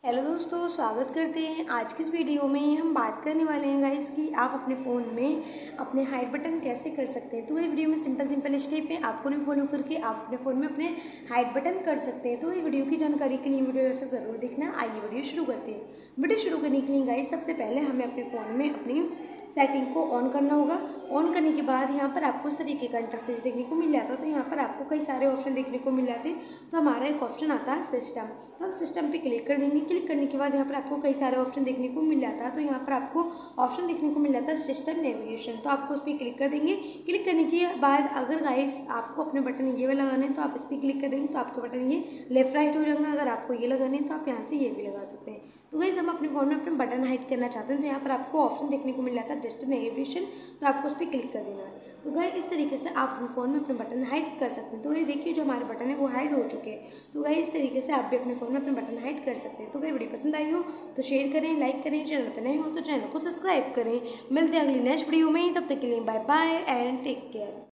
Hello दोस्तों, स्वागत करते हैं। आज की इस वीडियो में हम बात करने वाले हैं गाइस कि आप अपने फ़ोन में अपने हाइड बटन कैसे कर सकते हैं। तो इस वीडियो में सिंपल स्टेप है, आपको नहीं फॉलो करके आप अपने फ़ोन में अपने हाइड बटन कर सकते हैं। तो इस वीडियो की जानकारी के लिए वीडियो ज़रूर देखना। आइए वीडियो शुरू करते हैं। वीडियो शुरू करने के लिए गाइस सबसे पहले हमें अपने फ़ोन में अपनी सेटिंग को ऑन करना होगा। ऑन करने के बाद यहाँ पर आपको इस तरीके का इंटरफेस देखने को मिल जाता है। तो यहाँ पर आपको कई सारे ऑप्शन देखने को मिल जाते हैं। तो हमारा एक ऑप्शन आता है सिस्टम, तो हम सिस्टम पे क्लिक कर देंगे। क्लिक करने के बाद यहाँ पर आपको कई सारे ऑप्शन देखने को मिल जाता है। तो यहाँ पर आपको ऑप्शन देखने को मिल जाता है सिस्टम नेविगेशन, तो आपको उस पर क्लिक कर देंगे। क्लिक करने के बाद अगर गाइस आपको अपने बटन ये वाला लगाना है तो आप इस पर क्लिक कर देंगे, तो आपके बटन ये लेफ्ट राइट हो जाएगा। अगर आपको ये लगाने हैं तो आप यहाँ से ये भी लगा सकते हैं। तो गाइस हम अपने फ़ोन में अपने बटन हाइड करना चाहते हैं, तो यहाँ पर आपको ऑप्शन देखने को मिल जाता है डिस्टेंस नेविगेशन, तो आपको उस पर क्लिक कर देना है। तो गाइस इस तरीके से आप अपने फ़ोन में अपने बटन हाइड कर सकते हैं। तो गाइस देखिए जो हमारे बटन है वो हाइड हो चुके हैं। तो गाइस इस तरीके से आप भी अपने फ़ोन में अपने बटन हाइड कर सकते हैं। तो गाइस वीडियो पसंद आई हो तो शेयर करें, लाइक करें, चैनल पर नए हो तो चैनल को सब्सक्राइब करें। मिलते हैं अगली नेक्स्ट वीडियो में, तब तक के लिए bye bye and take care.